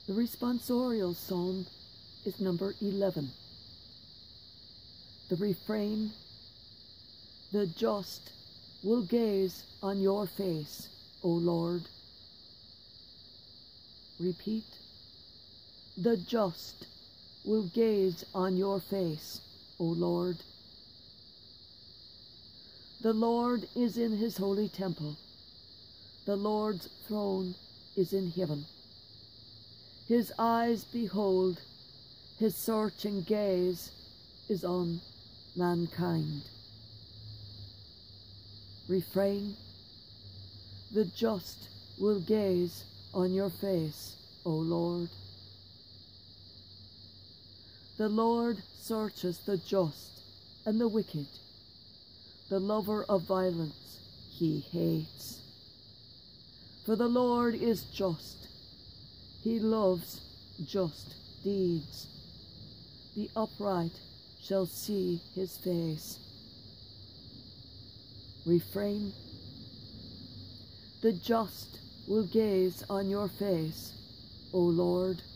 The responsorial psalm is number 11. The refrain, "The just will gaze on your face, O Lord." Repeat, "The just will gaze on your face, O Lord." The Lord is in his holy temple. The Lord's throne is in heaven. His eyes behold, his searching gaze is on mankind. Refrain, "The just will gaze on your face, O Lord." The Lord searches the just and the wicked. The lover of violence he hates. For the Lord is just. He loves just deeds. The upright shall see his face. Refrain, "The just will gaze on your face, O Lord."